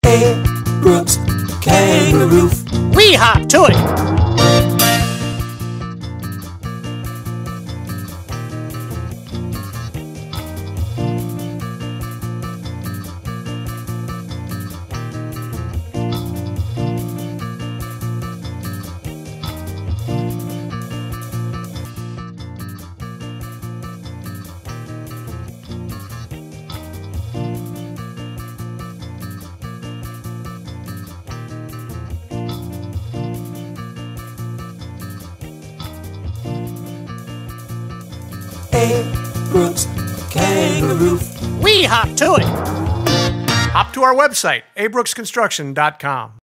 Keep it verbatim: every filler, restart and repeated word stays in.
A. Brooks Kanga Roof. We hop to it. A. Brooks Kanga Roof. We hop to it. Hop to our website, a brooks construction dot com.